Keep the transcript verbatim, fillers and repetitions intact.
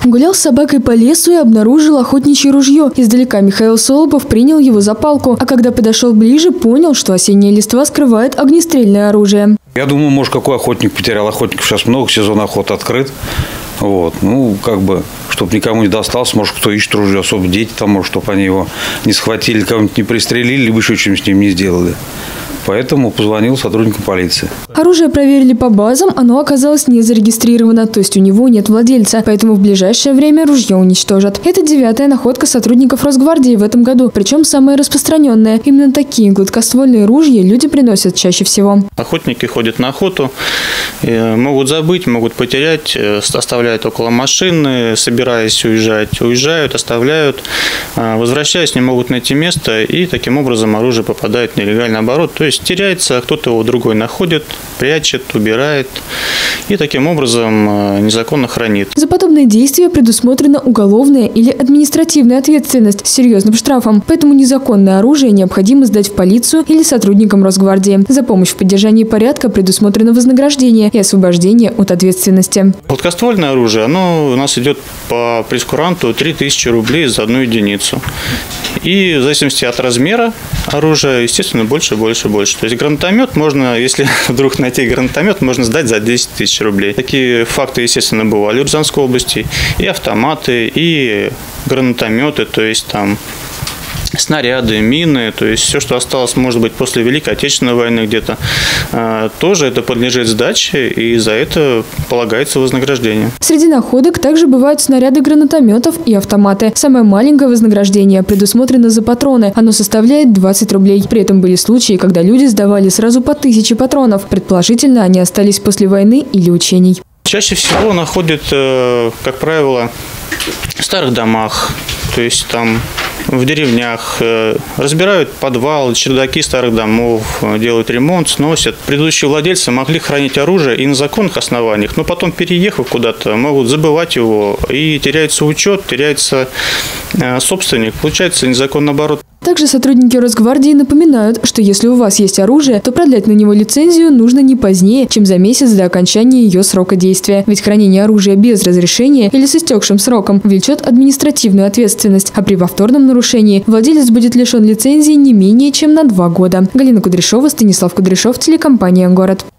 Гулял с собакой по лесу и обнаружил охотничье ружье. Издалека Михаил Солопов принял его за палку, а когда подошел ближе, понял, что осенняя листва скрывает огнестрельное оружие. Я думаю, может, какой охотник потерял. Охотников сейчас много, сезон охоты открыт. Вот. Ну, как бы, чтобы никому не досталось, может, кто ищет ружье, особо дети там, может, чтобы они его не схватили, кого-нибудь не пристрелили, либо еще чем с ним не сделали. Поэтому позвонил сотрудникам полиции. Оружие проверили по базам, оно оказалось не зарегистрировано, то есть у него нет владельца, поэтому в ближайшее время ружье уничтожат. Это девятая находка сотрудников Росгвардии в этом году, причем самая распространенная. Именно такие гладкоствольные ружья люди приносят чаще всего. Охотники ходят на охоту, могут забыть, могут потерять, оставляют около машины, собираясь уезжать, уезжают, оставляют, возвращаясь, не могут найти место, и таким образом оружие попадает в нелегальный оборот, то есть теряется, кто-то его другой находит, прячет, убирает и таким образом незаконно хранит. За подобные действия предусмотрена уголовная или административная ответственность с серьезным штрафом, поэтому незаконное оружие необходимо сдать в полицию или сотрудникам Росгвардии. За помощь в поддержании порядка предусмотрено вознаграждение и освобождение от ответственности. Гладкоствольное оружие, оно у нас идет по прейскуранту три тысячи рублей за одну единицу. И в зависимости от размера оружия, естественно, больше, больше, больше. То есть гранатомет можно, если вдруг найти гранатомет, можно сдать за десять тысяч рублей. Такие факты, естественно, бывали в Рязанской области. И автоматы, и гранатометы, то есть там снаряды, мины, то есть все, что осталось, может быть, после Великой Отечественной войны где-то, тоже это подлежит сдаче, и за это полагается вознаграждение. Среди находок также бывают снаряды гранатометов и автоматы. Самое маленькое вознаграждение предусмотрено за патроны. Оно составляет двадцать рублей. При этом были случаи, когда люди сдавали сразу по тысяче патронов. Предположительно, они остались после войны или учений. Чаще всего находят, как правило, в старых домах, то есть там в деревнях, разбирают подвал, чердаки старых домов, делают ремонт, сносят. Предыдущие владельцы могли хранить оружие и на законных основаниях, но потом, переехав куда-то, могут забывать его, и теряется учет, теряется собственник, получается незаконный оборот. Также сотрудники Росгвардии напоминают, что если у вас есть оружие, то продлять на него лицензию нужно не позднее, чем за месяц до окончания ее срока действия. Ведь хранение оружия без разрешения или с истекшим сроком влечет административную ответственность, а при повторном нарушении владелец будет лишен лицензии не менее чем на два года. Галина Кудряшова, Станислав Кудряшов, телекомпания «Город».